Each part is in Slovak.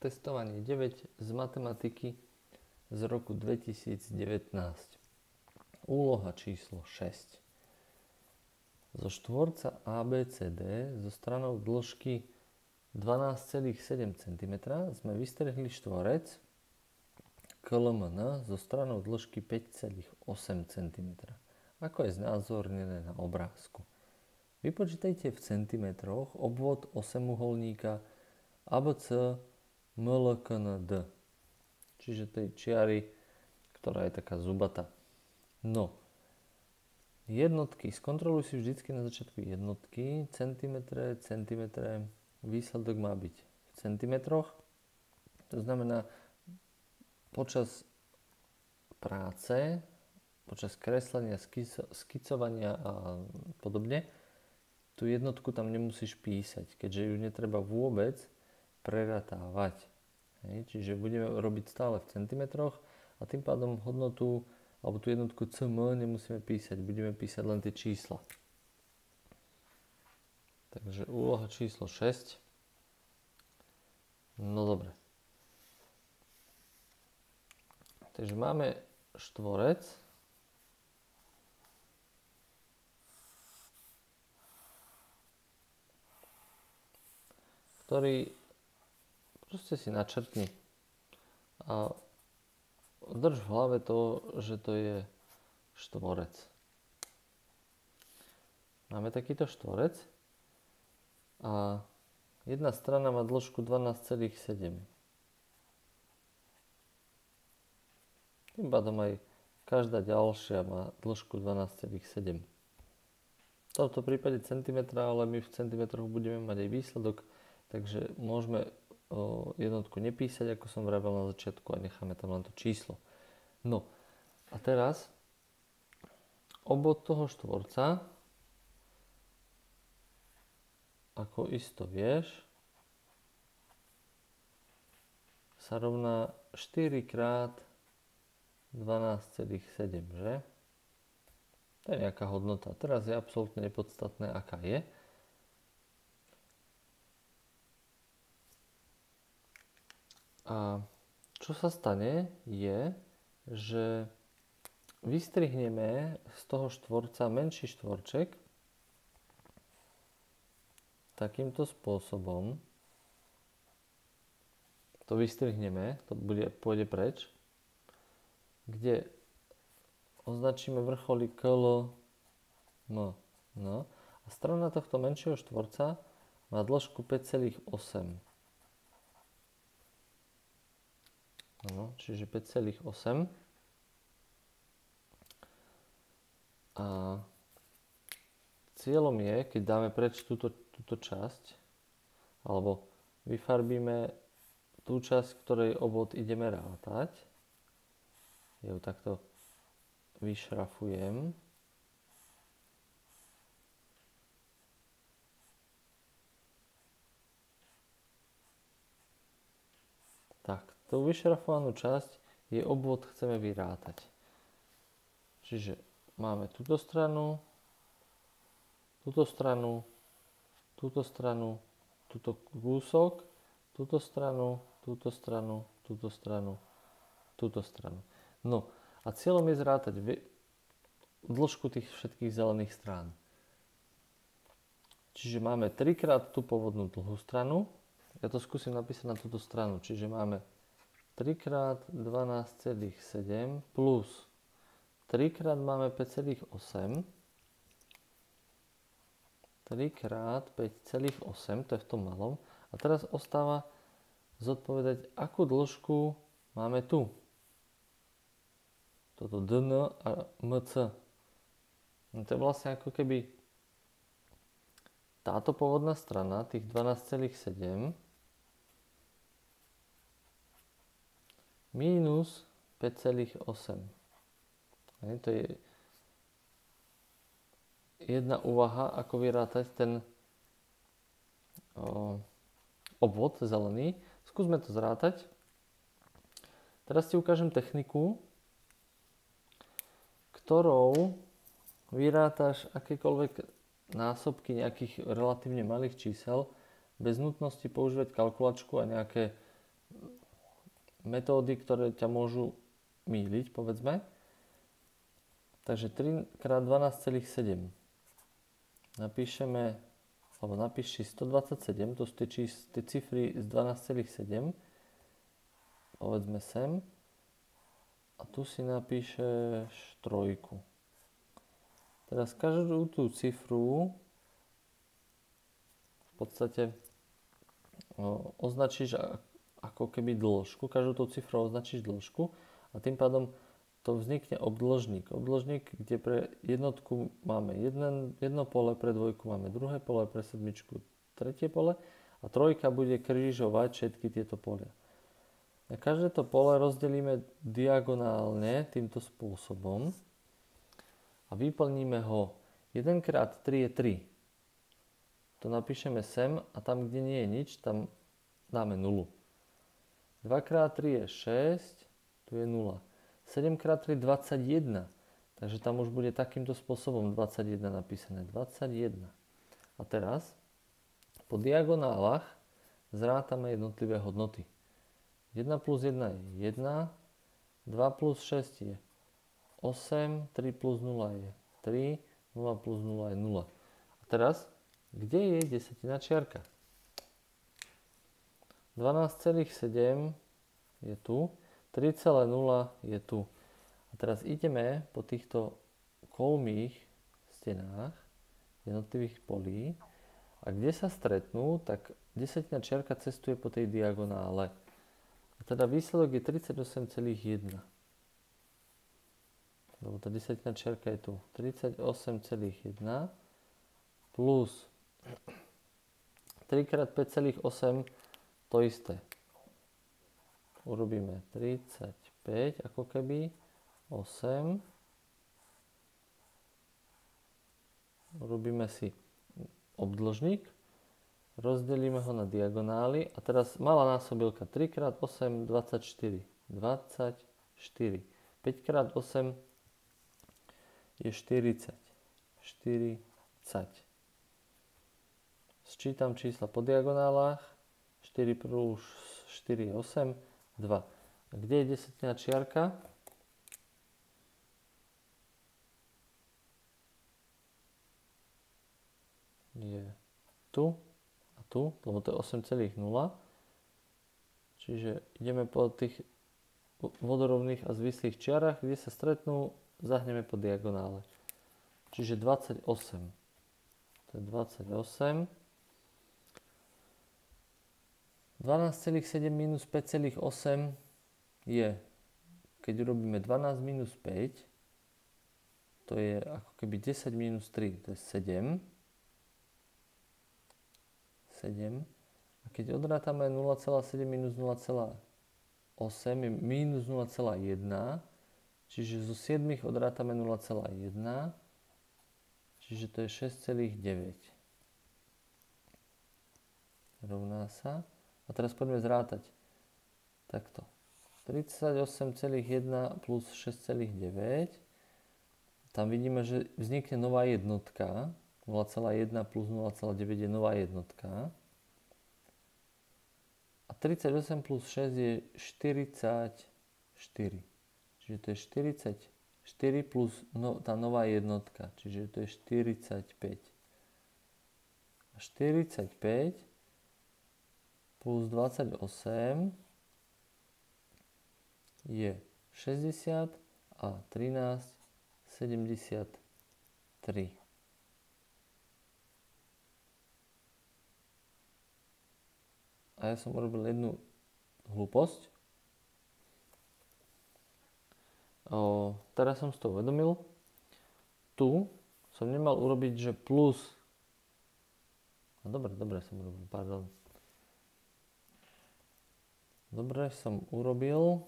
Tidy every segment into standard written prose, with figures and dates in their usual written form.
testovanie 9 z matematiky z roku 2019. Úloha číslo 6. Zo štvorca ABCD so stranou dĺžky 12,7 cm sme vystrihli štvorec KLMN so stranou dĺžky 5,8 cm. Ako je znázornené na obrázku. Vypočítajte v centimetroch obvod osemuholníka ABC MLKND. Čiže tej čiary, ktorá je taká zubatá. No, jednotky. Skontroluj si vždycky na začiatku jednotky. Centimetre, výsledok má byť v centimetroch. To znamená, počas práce, počas kreslenia, skicovania a podobne, tú jednotku tam nemusíš písať, keďže ju netreba vôbec preratávať. Čiže budeme robiť stále v centimetroch a tým pádom hodnotu alebo tú jednotku cm nemusíme písať, budeme písať len tie čísla. Takže úloha číslo 6. No dobre. Takže máme štvorec, ktorý proste si načrtni a drž v hlave to, že to je štvorec. Máme takýto štvorec a jedna strana má dĺžku 12,7. Tým pádom aj každá ďalšia má dĺžku 12,7. V tomto prípade centimetra, ale my v centimetroch budeme mať aj výsledok, takže môžeme jednotku nepísať, ako som vravel na začiatku, a necháme tam len to číslo. No a teraz obvod toho štvorca, ako isto vieš, sa rovná 4 krát 12,7, že? To je nejaká hodnota. Teraz je absolútne nepodstatné, aká je. A čo sa stane je, že vystrihneme z toho štvorca menší štvorček takýmto spôsobom. To vystrihneme, to pôjde preč, kde označíme vrcholy KL, M. No. A strana tohto menšieho štvorca má dĺžku 5,8. No, čiže 5,8. A cieľom je, keď dáme preč túto časť, alebo vyfarbíme tú časť, ktorej obvod ideme rátať, ja ju takto vyšrafujem. Tak, tú vyšrafovanú časť je obvod chceme vyrátať. Čiže máme túto stranu, túto stranu, túto stranu, túto kúsok, túto stranu, túto stranu, túto stranu, túto stranu. No a cieľom je zrátať dĺžku tých všetkých zelených strán. Čiže máme 3 krát tú pôvodnú dlhú stranu. Ja to skúsim napísať na túto stranu. Čiže máme 3 krát 12,7 plus 3 krát máme 5,8. 3 krát 5,8, to je v tom malom. A teraz ostáva zodpovedať, akú dĺžku máme tu. Toto DN a MC. No to je vlastne ako keby táto pôvodná strana, tých 12,7 minus 5,8. To je jedna úvaha, ako vyrátať ten obvod zelený. Skúsme to zrátať. Teraz ti ukážem techniku, ktorou vyrátaš akékoľvek násobky nejakých relatívne malých čísel bez nutnosti používať kalkulačku a nejaké metódy, ktoré ťa môžu mýliť, povedzme. Takže 3 krát 12,7. Napíšeme, alebo napíš si 127, to sú tie cifry z 12,7. Povedzme sem. A tu si napíšeš 3. Teraz každú tú cifru v podstate označíš ako keby dĺžku. Každú tú cifru označíš dĺžku a tým pádom to vznikne obdĺžnik. Obdĺžnik, kde pre jednotku máme jedno pole, pre dvojku máme druhé pole, pre sedmičku tretie pole a trojka bude krížovať všetky tieto polia. A každé to pole rozdelíme diagonálne týmto spôsobom a vyplníme ho. 1 krát 3 je 3. To napíšeme sem a tam, kde nie je nič, tam dáme 0. 2 krát 3 je 6, tu je 0. 7 krát 3 je 21, takže tam už bude takýmto spôsobom 21 napísané. 21. A teraz po diagonálach zrátame jednotlivé hodnoty. 1 plus 1 je 1, 2 plus 6 je 8, 3 plus 0 je 3, 0 plus 0 je 0. A teraz, kde je desatina čiarka? 12,7 je tu, 3,0 je tu. A teraz ideme po týchto kolmých stenách jednotlivých polí a kde sa stretnú, tak desatina čiarka cestuje po tej diagonále. A teda výsledok je 38,1. Lebo tá desatina čiarka je tu. 38,1 plus 3 krát 5,8 to isté. Urobíme 35 ako keby 8. Urobíme si obdĺžnik. Rozdelíme ho na diagonály a teraz malá násobilka 3 krát 8 24. 24. 5 krát 8 je 40. 40. Sčítam čísla po diagonálach. 4 plus 4 je 8. 2. A kde je desatina čiarka? Je tu. Tu, lebo to je 8,0. Čiže ideme po tých vodorovných a zvislých čiarach, kde sa stretnú, zahneme po diagonále. Čiže 28. To je 28. 12,7 minus 5,8 je, keď urobíme 12 minus 5, to je ako keby 10 minus 3, to je 7. 7. A keď odrátame 0,7 minus 0,8 je minus 0,1. Čiže zo 7 odrátame 0,1. Čiže to je 6,9. Rovná sa. A teraz poďme zrátať. Takto. 38,1 plus 6,9. Tam vidíme, že vznikne nová jednotka. 0,1 plus 0,9 je nová jednotka. A 38 plus 6 je 44. Čiže to je 44 plus tá nová jednotka. Čiže to je 45. A 45 plus 28 je 60 a 13 73. A ja som urobil jednu hlúposť. Teraz som si to uvedomil. Tu som nemal urobiť, že plus. No dobre som urobil, pardon. Dobre som urobil.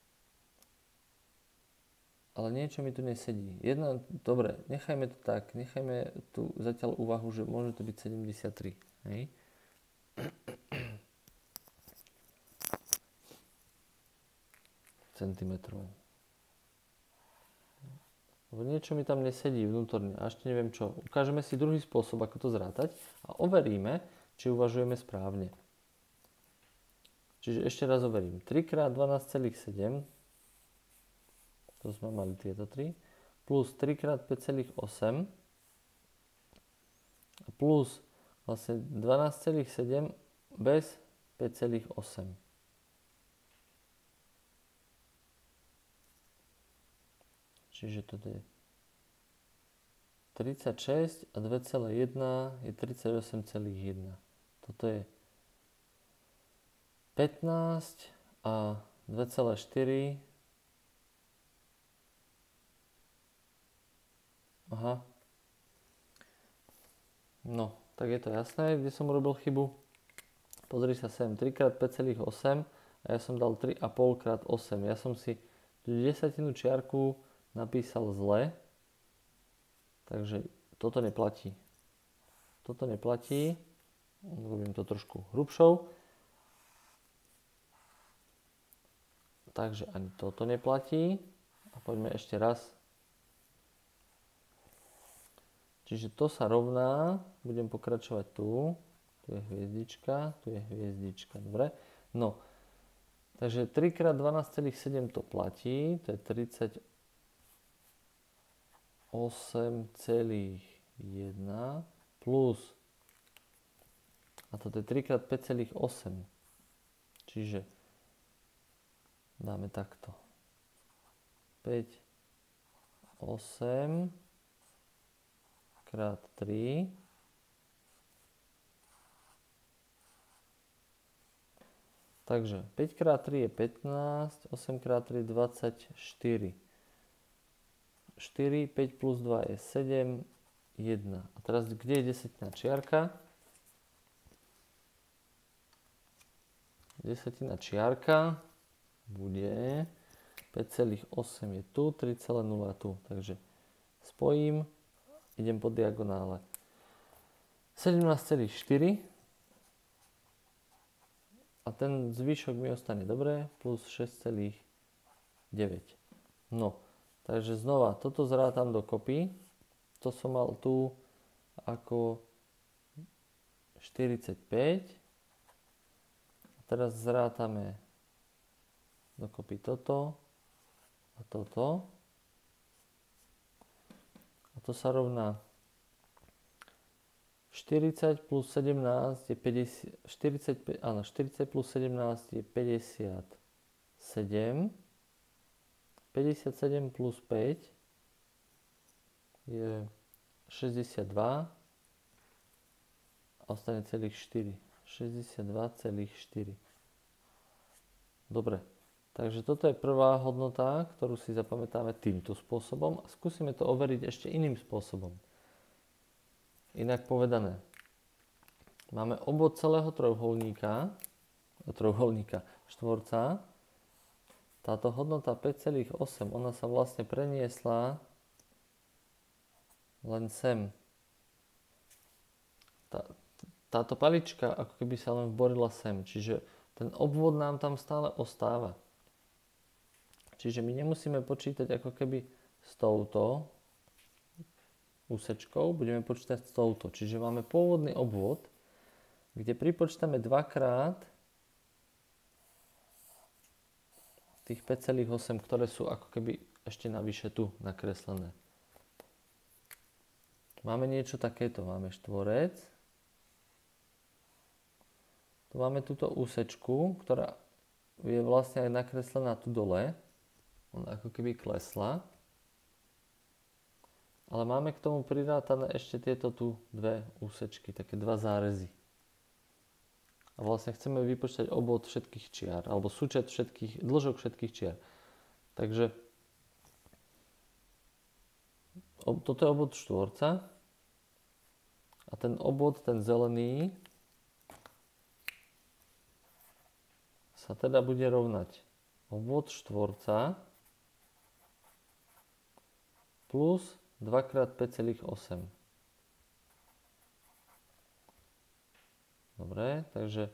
Ale niečo mi tu nesedí. Dobre, nechajme to tak. Nechajme tu zatiaľ úvahu, že môže to byť 73. Hej? Centimetrov. Lebo niečo mi tam nesedí vnútorne a ešte neviem čo. Ukážeme si druhý spôsob, ako to zrátať a overíme, či uvažujeme správne. Čiže ešte raz overím. 3 krát 12,7, to sme mali tieto 3, plus 3 krát 5,8 plus vlastne 12,7 bez 5,8. Čiže toto je 36 a 2,1 je 38,1. Toto je 15 a 2,4. Aha. No, tak je to jasné, kde som urobil chybu. Pozri sa sem, 3 krát 5,8 a ja som dal 3,5 krát 8. Ja som si tú desatinu čiarku napísal zle, takže toto neplatí. Toto neplatí, robím to trošku hrubšou. Takže ani toto neplatí. A poďme ešte raz. Čiže to sa rovná, budem pokračovať tu. Tu je hviezdička, tu je hviezdička, dobre. No, takže 3 krát 12,7 to platí, to je 38,1 plus, a toto je 3 krát 5,8, čiže dáme takto. 5, 8 krát 3. Takže 5 krát 3 je 15, 8 krát 3 je 24. 4, 5 plus 2 je 7, 1. A teraz kde je desatina čiarka? Desatina čiarka bude 5,8 je tu, 3,0 tu. Takže spojím, idem po diagonále. 17,4 a ten zvyšok mi ostane dobre, plus 6,9. No, takže znova, toto zrátam dokopy. To som mal tu ako 45. A teraz zrátame dokopy toto a toto. A to sa rovná 40 plus 17 je 50, 45, áno, 40 plus 17 je 57. 57 plus 5 je 62 a ostane celých 4. 62,4. Dobre, takže toto je prvá hodnota, ktorú si zapamätáme týmto spôsobom a skúsime to overiť ešte iným spôsobom. Inak povedané, máme obvod celého trojuholníka, štvorca. Táto hodnota 5,8, ona sa vlastne preniesla len sem. Táto palička ako keby sa len vborila sem, čiže ten obvod nám tam stále ostáva. Čiže my nemusíme počítať ako keby s touto úsečkou, budeme počítať s touto. Čiže máme pôvodný obvod, kde pripočítame dvakrát tých 5,8, ktoré sú ako keby ešte navyše tu nakreslené. Máme niečo takéto, máme štvorec. Tu máme túto úsečku, ktorá je vlastne aj nakreslená tu dole. Ona ako keby klesla. Ale máme k tomu prirátané ešte tieto tu dve úsečky, také dva zárezy. A vlastne chceme vypočítať obvod všetkých čiar, alebo súčet dĺžok všetkých čiar. Takže toto je obvod štvorca. A ten obvod, ten zelený, sa teda bude rovnať obvod štvorca plus 2x5,8. Dobre, takže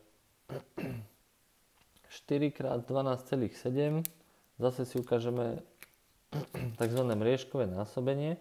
4x12,7. Zase si ukážeme tzv. Mriežkové násobenie.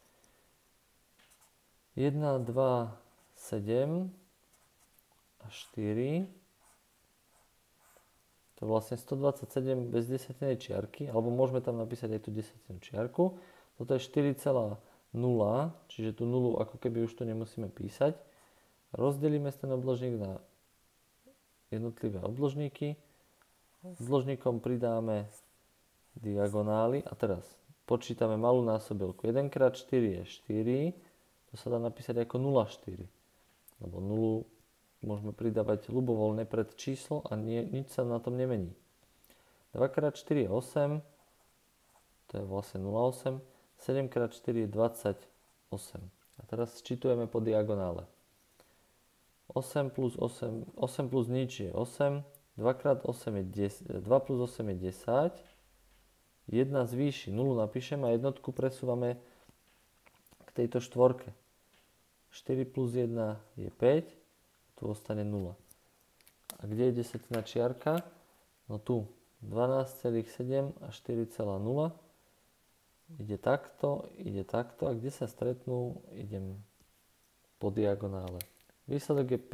1, 2, 7 a 4 To je vlastne 127 bez desatinej čiarky, alebo môžeme tam napísať aj tú desatinú čiarku. Toto je 4,0, čiže tú nulu ako keby už tu nemusíme písať. Rozdelíme ten obložník na jednotlivé obložníky. Obložníkom pridáme diagonály a teraz počítame malú násobilku. 1x4 je 4, to sa dá napísať ako 0,4, lebo nulu môžeme pridávať ľubovoľne pred číslo a nič sa na tom nemení. 2x4 je 8, to je vlastne 0,8, 7x4 je 28. A teraz sčítujeme po diagonále. 8 plus nič je 8, 2x8 je 10, 2 plus 8 je 10, 1 zvýši, 0 napíšem a jednotku presúvame k tejto štvorke. 4 plus 1 je 5, tu ostane 0. A kde je desatina čiarka? No tu, 12,7 a 4,0. Ide takto a kde sa stretnú, idem po diagonále. Výsledok je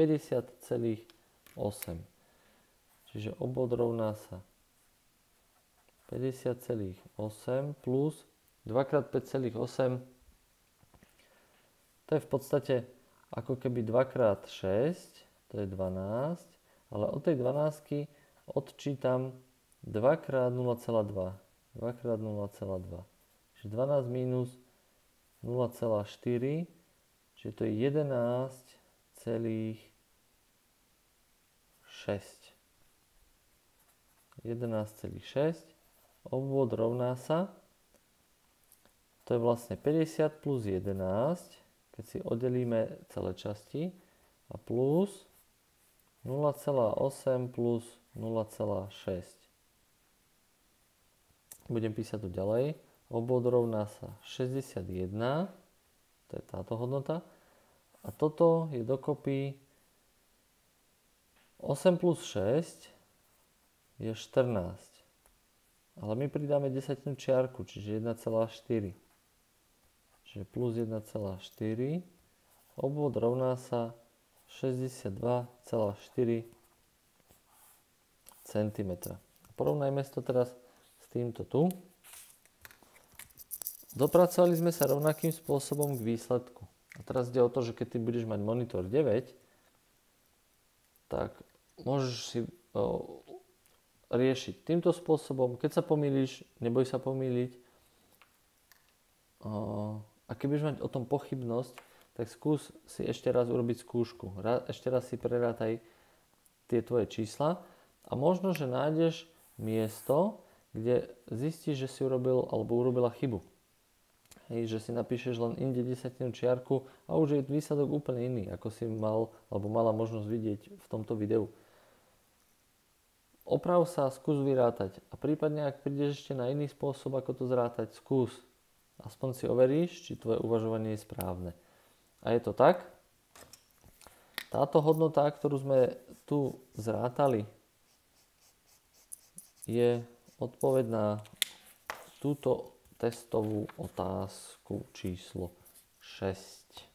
50,8. Čiže obvod rovná sa 50,8 plus 2x5,8. To je v podstate ako keby 2x6, to je 12, ale od tej 12 odčítam 2x0,2. 2x0,2. Čiže 12 minus 0,4, čiže to je 11,6. 11,6. Obvod rovná sa, to je vlastne 50 plus 11, keď si oddelíme celé časti, a plus 0,8 plus 0,6. Budem písať tu ďalej. Obvod rovná sa 61, to je táto hodnota. A toto je dokopy 8 plus 6 je 14. Ale my pridáme desatinu čiarku, čiže 1,4. Čiže plus 1,4. Obvod rovná sa 62,4 cm. Porovnajme si to teraz s týmto tu. Dopracovali sme sa rovnakým spôsobom k výsledku. A teraz ide o to, že keď ty budeš mať monitor 9, tak môžeš si riešiť týmto spôsobom. Keď sa pomýliš, neboj sa pomýliť. A keď budeš mať o tom pochybnosť, tak skús si ešte raz urobiť skúšku. Ešte raz si prerátaj tie tvoje čísla a možno, že nájdeš miesto, kde zistíš, že si urobil alebo urobila chybu. Hej, že si napíšeš len inde desatinú čiarku a už je výsledok úplne iný, ako si mal alebo mala možnosť vidieť v tomto videu. Oprav sa, skús vyrátať a prípadne ak prídeš ešte na iný spôsob, ako to zrátať, skús. Aspoň si overíš, či tvoje uvažovanie je správne. A je to tak. Táto hodnota, ktorú sme tu zrátali, je odpoveď na túto testovú otázku číslo 6.